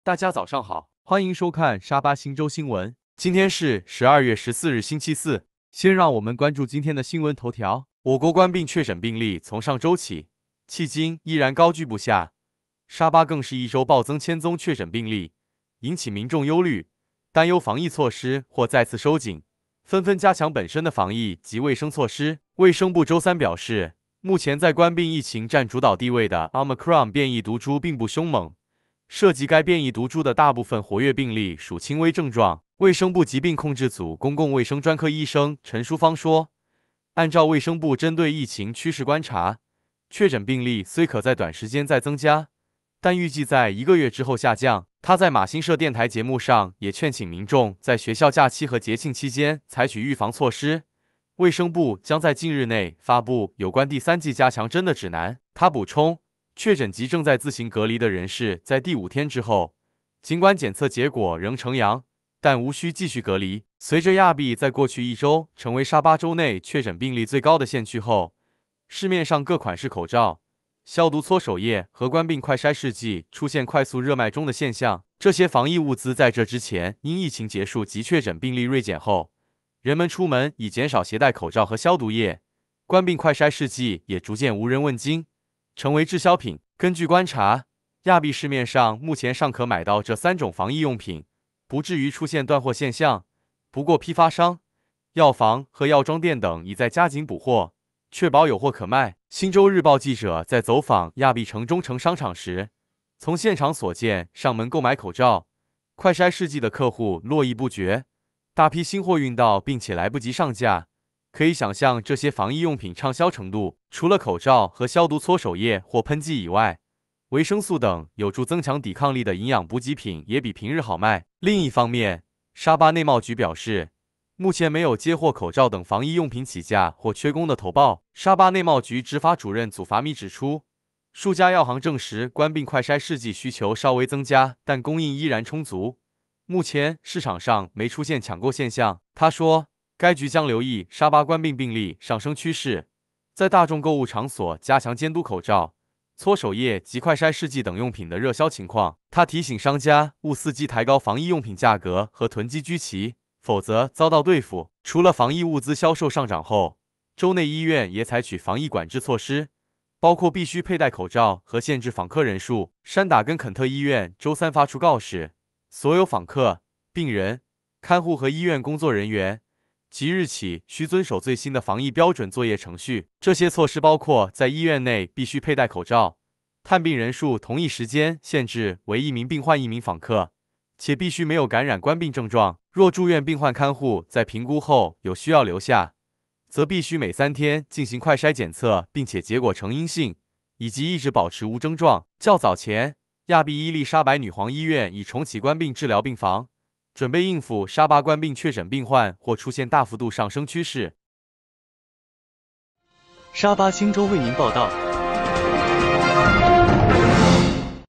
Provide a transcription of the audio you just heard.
大家早上好，欢迎收看沙巴新州新闻。今天是12月14日，星期四。先让我们关注今天的新闻头条。我国冠病确诊病例从上周起，迄今依然高居不下。沙巴更是一周暴增1000宗确诊病例，引起民众忧虑，担忧防疫措施或再次收紧，纷纷加强本身的防疫及卫生措施。卫生部周三表示，目前在冠病疫情占主导地位的 Omicron 变异毒株并不凶猛。涉及该变异毒株的大部分活跃病例属轻微症状。卫生部疾病控制组公共卫生专科医生陈淑芳说，按照卫生部针对疫情趋势观察，确诊病例虽可在短时间再增加，但预计在1个月之后下降。他在马新社电台节目上也劝请民众在学校假期和节庆期间采取预防措施。卫生部将在近日内发布有关第3剂加强针的指南。他补充，确诊及正在自行隔离的人士在第5天之后，尽管检测结果仍呈阳，但无需继续隔离。随着亚庇在过去1周成为沙巴州内确诊病例最高的县区后，市面上各款式口罩、消毒搓手液和冠病快筛试剂出现快速热卖中的现象。这些防疫物资在这之前因疫情结束及确诊病例锐减后，人们出门已减少携带口罩和消毒液，冠病快筛试剂也逐渐无人问津，成为滞销品。根据观察，亚庇市面上目前尚可买到这3种防疫用品，不至于出现断货现象。不过，批发商、药房和药妆店等已在加紧补货，确保有货可卖。新洲日报记者在走访亚庇城中城商场时，从现场所见，上门购买口罩、快筛试剂的客户络绎不绝，大批新货运到，并且来不及上架。可以想象这些防疫用品畅销程度。除了口罩和消毒搓手液或喷剂以外，维生素等有助增强抵抗力的营养补给品也比平日好卖。另一方面，沙巴内贸局表示，目前没有接获口罩等防疫用品起价或缺工的投报。沙巴内贸局执法主任祖法米指出，数家药行证实冠病快筛试剂需求稍微增加，但供应依然充足。目前市场上没出现抢购现象。他说，该局将留意沙巴冠病病例上升趋势，在大众购物场所加强监督口罩、搓手液及快筛试剂等用品的热销情况。他提醒商家勿伺机抬高防疫用品价格和囤积居奇，否则遭到对付。除了防疫物资销售上涨后，州内医院也采取防疫管制措施，包括必须佩戴口罩和限制访客人数。山打根肯特医院周三发出告示，所有访客、病人、看护和医院工作人员即日起需遵守最新的防疫标准作业程序。这些措施包括在医院内必须佩戴口罩，探病人数同一时间限制为1名病患1名访客，且必须没有感染冠病症状。若住院病患看护在评估后有需要留下，则必须每3天进行快筛检测，并且结果呈阴性，以及一直保持无症状。较早前，亚庇伊丽莎白女皇医院已重启冠病治疗病房，准备应付沙巴冠病确诊病患或出现大幅度上升趋势。 沙巴新州为您报道。